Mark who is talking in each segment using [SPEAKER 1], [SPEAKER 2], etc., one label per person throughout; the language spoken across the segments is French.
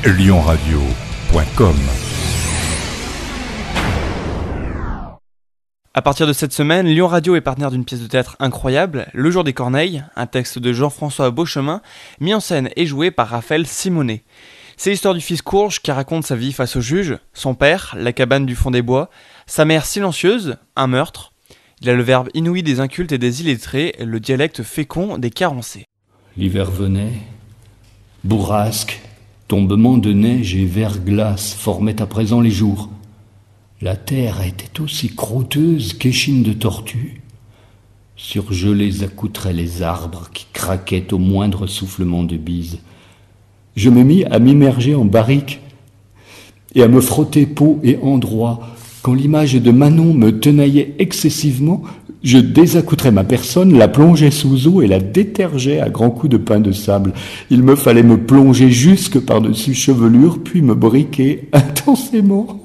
[SPEAKER 1] lyonradio.com.
[SPEAKER 2] À partir de cette semaine, Lyon Radio est partenaire d'une pièce de théâtre incroyable, Le Jour des Corneilles, un texte de Jean-François Beauchemin, mis en scène et joué par Raphaël Simonet. C'est l'histoire du fils Courge qui raconte sa vie face au juge, son père, la cabane du fond des bois, sa mère silencieuse, un meurtre. Il a le verbe inouï des incultes et des illettrés, le dialecte fécond des carencés.
[SPEAKER 3] L'hiver venait, bourrasque, tombement de neige et verglas formaient à présent les jours. La terre était aussi crotteuse qu'échine de tortue. Surgelés accoutraient les arbres qui craquaient au moindre soufflement de bise. Je me mis à m'immerger en barrique et à me frotter peau et endroit. Quand l'image de Manon me tenaillait excessivement, je désaccoutrais ma personne, la plongeais sous eau et la détergeais à grands coups de pain de sable. Il me fallait me plonger jusque par-dessus chevelure, puis me briquer intensément.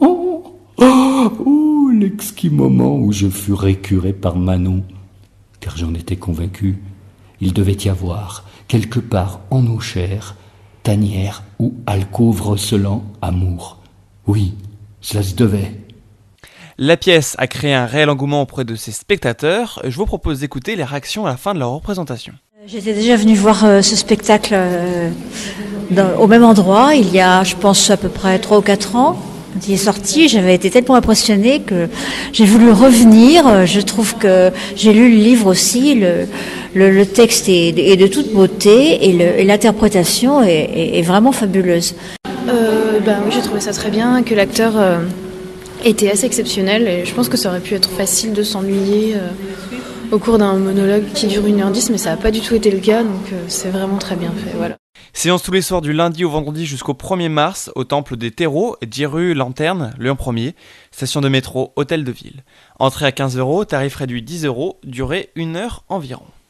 [SPEAKER 3] L'exquis moment où je fus récuré par Manon, car j'en étais convaincu, il devait y avoir, quelque part en nos chairs, tanière ou alcôve recelant amour. Oui, cela se devait.
[SPEAKER 2] La pièce a créé un réel engouement auprès de ses spectateurs. Je vous propose d'écouter les réactions à la fin de leur représentation.
[SPEAKER 4] J'étais déjà venue voir ce spectacle au même endroit, il y a, je pense, à peu près 3 ou 4 ans. Quand il est sorti, j'avais été tellement impressionnée que j'ai voulu revenir. Je trouve que j'ai lu le livre aussi, le texte est de toute beauté et l'interprétation est vraiment fabuleuse.
[SPEAKER 5] Oui, j'ai trouvé ça très bien, que l'acteur était assez exceptionnel et je pense que ça aurait pu être facile de s'ennuyer au cours d'un monologue qui dure 1h10, mais ça n'a pas du tout été le cas, donc c'est vraiment très bien fait, voilà.
[SPEAKER 2] Séance tous les soirs du lundi au vendredi jusqu'au 1er mars au Temple des Terreaux, 10 rue Lanterne, Lyon 1er, station de métro Hôtel de Ville. Entrée à 15 €, tarif réduit 10 €, durée 1 heure environ.